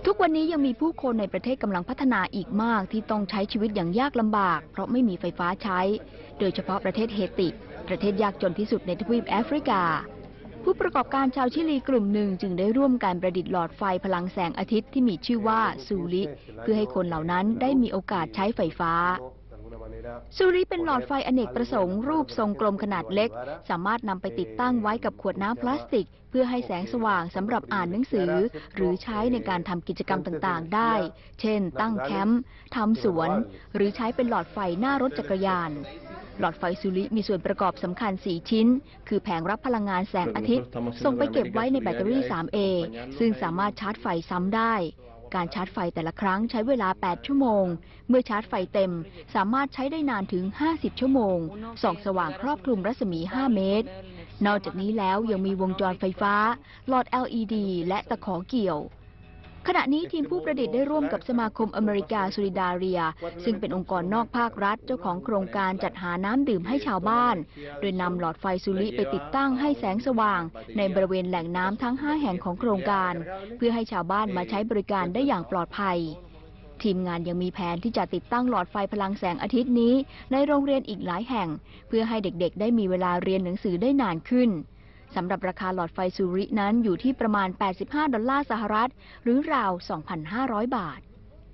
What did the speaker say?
ทุกวันนี้ยังมีผู้คนในประเทศกำลังพัฒนาอีกมากที่ต้องใช้ชีวิตอย่างยากลำบากเพราะไม่มีไฟฟ้าใช้ โดยเฉพาะประเทศเฮติ ประเทศยากจนที่สุดในทวีปแอฟริกา ผู้ประกอบการชาวชิลีกลุ่มหนึ่งจึงได้ร่วมการประดิษฐ์หลอดไฟพลังแสงอาทิตย์ที่มีชื่อว่าซูริเพื่อให้คนเหล่านั้นได้มีโอกาสใช้ไฟฟ้าซูริเป็นหลอดไฟอเนกประสงค์รูปทรงกลมขนาดเล็กสามารถนำไปติดตั้งไว้กับขวดน้ำพลาสติกเพื่อให้แสงสว่างสำหรับอ่านหนังสือหรือใช้ในการทำกิจกรรมต่างๆได้เช่นตั้งแคมป์ทำสวนหรือใช้เป็นหลอดไฟหน้ารถจักรยานหลอดไฟซูริมีส่วนประกอบสำคัญ4ชิ้นคือแผงรับพลังงานแสงอาทิตย์ส่งไปเก็บไว้ในแบตเตอรี่ 3A ซึ่งสามารถชาร์จไฟซ้ำได้การชาร์จไฟแต่ละครั้งใช้เวลา8ชั่วโมงเมื่อชาร์จไฟเต็มสามารถใช้ได้นานถึง50ชั่วโมงส่องสว่างครอบคลุมรัศมี5เมตรนอกจากนี้แล้วยังมีวงจรไฟฟ้าหลอด LED และตะขอเกี่ยวขณะนี้ทีมผู้ประดิษฐ์ได้ร่วมกับสมาคมอเมริกาโซลิดาเรียซึ่งเป็นองค์กรนอกภาครัฐเจ้าของโครงการจัดหาน้ำดื่มให้ชาวบ้านโดยนำหลอดไฟซูริไปติดตั้งให้แสงสว่างในบริเวณแหล่งน้ำทั้ง5แห่งของโครงการเพื่อให้ชาวบ้านมาใช้บริการได้อย่างปลอดภัยทีมงานยังมีแผนที่จะติดตั้งหลอดไฟพลังแสงอาทิตย์นี้ในโรงเรียนอีกหลายแห่งเพื่อให้เด็กๆได้มีเวลาเรียนหนังสือได้นานขึ้นสำหรับราคาหลอดไฟซูรินั้นอยู่ที่ประมาณ$85หรือราว 2,500 บาท